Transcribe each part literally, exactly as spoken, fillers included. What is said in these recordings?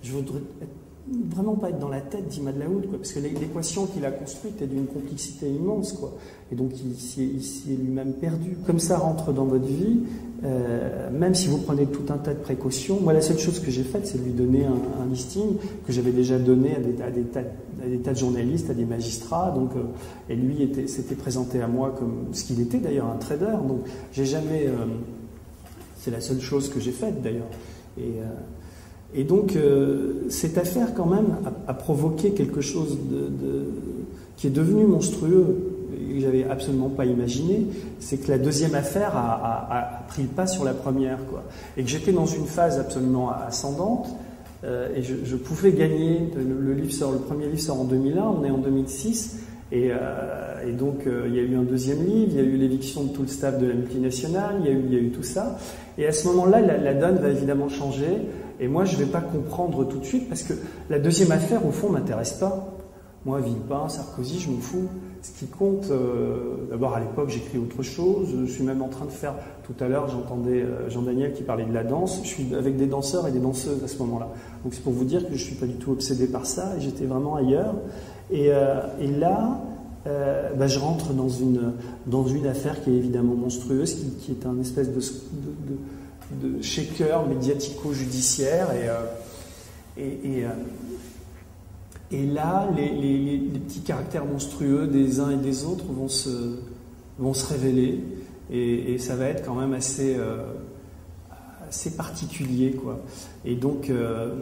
je voudrais être, vraiment pas être dans la tête d'Imad Laoud, quoi, parce que l'équation qu'il a construite est d'une complexité immense, quoi. Et donc il s'y est lui-même perdu. Comme ça rentre dans votre vie, euh, même si vous prenez tout un tas de précautions, moi la seule chose que j'ai faite, c'est de lui donner un, un listing que j'avais déjà donné à des, à, des tas, à des tas de journalistes, à des magistrats, donc, euh, et lui s'était présenté à moi comme ce qu'il était d'ailleurs, un trader, donc j'ai jamais... Euh, c'est la seule chose que j'ai faite d'ailleurs. Et... Euh, Et donc, euh, cette affaire, quand même, a, a provoqué quelque chose de, de, qui est devenu monstrueux et que j'avais absolument pas imaginé. C'est que la deuxième affaire a, a, a pris le pas sur la première, quoi. Et que j'étais dans une phase absolument ascendante euh, et je, je pouvais gagner. Le, le, livre sort, le premier livre sort en deux mille un, on est en deux mille six. Et, euh, et donc, euh, il y a eu un deuxième livre, il y a eu l'éviction de tout le staff de la multinationale, il y a eu, il y a eu tout ça. Et à ce moment-là, la, la donne va évidemment changer. Et moi, je ne vais pas comprendre tout de suite parce que la deuxième affaire, au fond, ne m'intéresse pas. Moi, Villepin, Sarkozy, je m'en fous. Ce qui compte, euh, d'abord à l'époque, j'écris autre chose. Je suis même en train de faire, tout à l'heure, j'entendais euh, Jean-Daniel qui parlait de la danse. Je suis avec des danseurs et des danseuses à ce moment-là. Donc c'est pour vous dire que je ne suis pas du tout obsédé par ça et j'étais vraiment ailleurs. Et, euh, et là, euh, bah, je rentre dans une, dans une affaire qui est évidemment monstrueuse, qui, qui est un espèce de... de, de de shaker médiatico-judiciaire et, euh, et, et, euh, et là les, les, les petits caractères monstrueux des uns et des autres vont se, vont se révéler et, et ça va être quand même assez, euh, assez particulier, quoi. Et donc euh,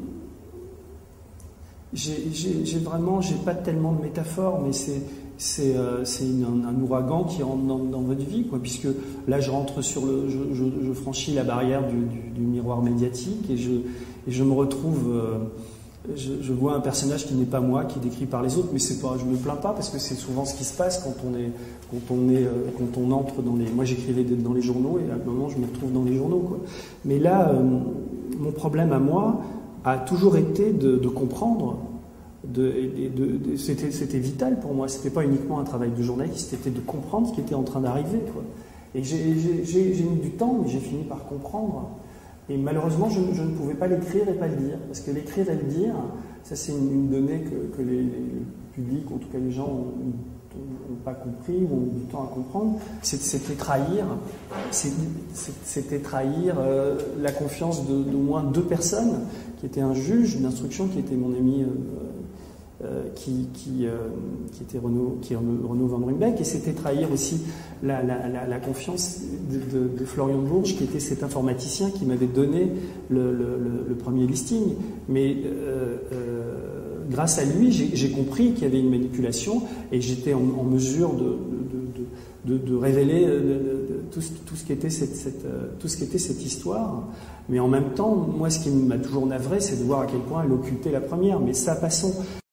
j'ai vraiment, j'ai pas tellement de métaphores, mais c'est c'est euh, un, un ouragan qui rentre dans, dans votre vie, quoi, puisque là je rentre sur le, je, je, je franchis la barrière du, du, du miroir médiatique et je, et je me retrouve, euh, je, je vois un personnage qui n'est pas moi, qui est décrit par les autres, mais c'est pas, je me plains pas parce que c'est souvent ce qui se passe quand on est, quand on est, euh, quand on entre dans les, moi j'écrivais dans les journaux et à un moment je me retrouve dans les journaux, quoi. Mais là, euh, mon problème à moi a toujours été de, de comprendre. De, de, de, c'était vital pour moi, c'était pas uniquement un travail de journaliste, c'était de comprendre ce qui était en train d'arriver, quoi. Et j'ai mis du temps, mais j'ai fini par comprendre. Et malheureusement, je, je ne pouvais pas l'écrire et pas le dire, parce que l'écrire et le dire, ça c'est une, une donnée que, que les, les, le public, en tout cas les gens, n'ont pas compris ou ont du temps à comprendre. C'était trahir, c'était trahir euh, la confiance d'au moins deux personnes, qui étaient un juge d'instruction, qui était mon ami. Euh, Euh, qui, qui, euh, qui était Renaud, qui est Renaud Van Ruymbeck, et c'était trahir aussi la, la, la, la confiance de, de, de Florian Bourges, qui était cet informaticien qui m'avait donné le, le, le premier listing. Mais euh, euh, grâce à lui, j'ai compris qu'il y avait une manipulation et j'étais en, en mesure de, de, de, de, de révéler de, de, tout, tout, ce qui était cette, cette, tout ce qui était cette histoire. Mais en même temps, moi, ce qui m'a toujours navré, c'est de voir à quel point elle occultait la première. Mais ça, passons.